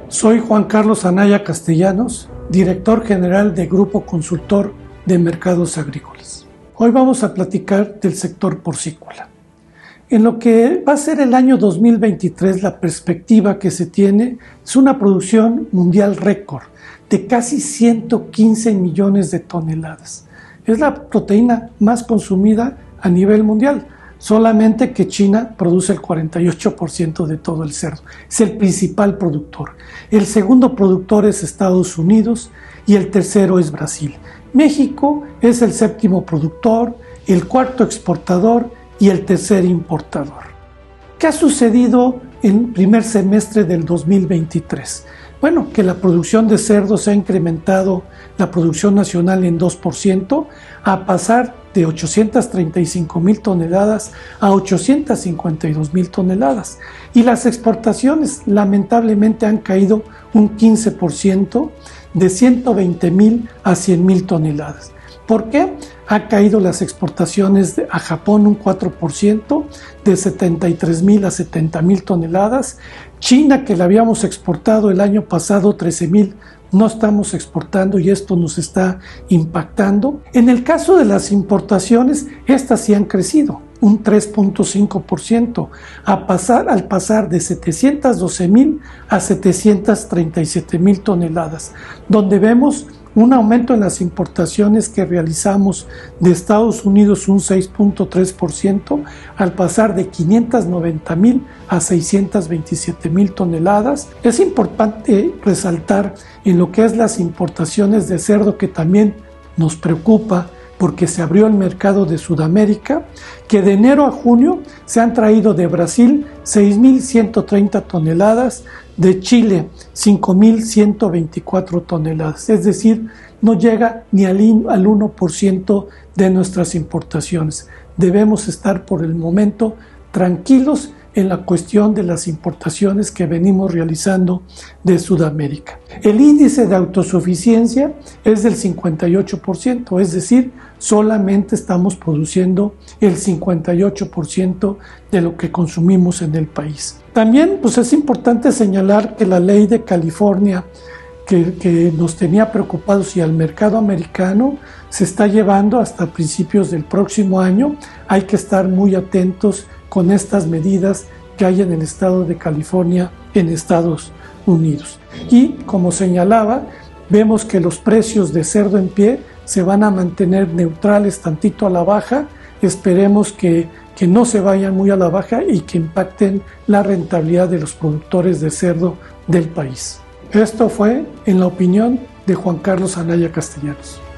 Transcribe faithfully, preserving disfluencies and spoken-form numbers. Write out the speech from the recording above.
Soy Juan Carlos Anaya Castellanos, director general de Grupo Consultor de Mercados Agrícolas. Hoy vamos a platicar del sector porcícola. En lo que va a ser el año dos mil veintitrés, la perspectiva que se tiene es una producción mundial récord de casi ciento quince millones de toneladas. Es la proteína más consumida a nivel mundial. Solamente que China produce el cuarenta y ocho por ciento de todo el cerdo. Es el principal productor. El segundo productor es Estados Unidos y el tercero es Brasil. México es el séptimo productor, el cuarto exportador y el tercer importador. ¿Qué ha sucedido en el primer semestre del dos mil veintitrés? Bueno, que la producción de cerdos ha incrementado la producción nacional en dos por ciento a pasar de ochocientas treinta y cinco mil toneladas a ochocientas cincuenta y dos mil toneladas. Y las exportaciones lamentablemente han caído un quince por ciento de ciento veinte mil a cien mil toneladas. ¿Por qué? Ha caído las exportaciones a Japón un cuatro por ciento, de setenta y tres mil a setenta mil toneladas. China, que la habíamos exportado el año pasado trece mil, no estamos exportando y esto nos está impactando. En el caso de las importaciones, estas sí han crecido un tres punto cinco por ciento, a pasar, al pasar de setecientas doce mil a setecientas treinta y siete mil toneladas, donde vemos un aumento en las importaciones que realizamos de Estados Unidos un seis punto tres por ciento, al pasar de quinientas noventa mil a seiscientas veintisiete mil toneladas. Es importante resaltar en lo que es las importaciones de cerdo, que también nos preocupa porque se abrió el mercado de Sudamérica, que de enero a junio se han traído de Brasil seis mil ciento treinta toneladas, de Chile cinco mil ciento veinticuatro toneladas, es decir, no llega ni al uno por ciento de nuestras importaciones. Debemos estar por el momento tranquilos en la cuestión de las importaciones que venimos realizando de Sudamérica. El índice de autosuficiencia es del cincuenta y ocho por ciento, es decir, solamente estamos produciendo el cincuenta y ocho por ciento de lo que consumimos en el país. También pues, es importante señalar que la ley de California que, que nos tenía preocupados y al mercado americano se está llevando hasta principios del próximo año. Hay que estar muy atentos con estas medidas que hay en el estado de California en Estados Unidos. Y como señalaba, vemos que los precios de cerdo en pie se van a mantener neutrales tantito a la baja. Esperemos que, que no se vayan muy a la baja y que impacten la rentabilidad de los productores de cerdo del país. Esto fue en la opinión de Juan Carlos Anaya Castellanos.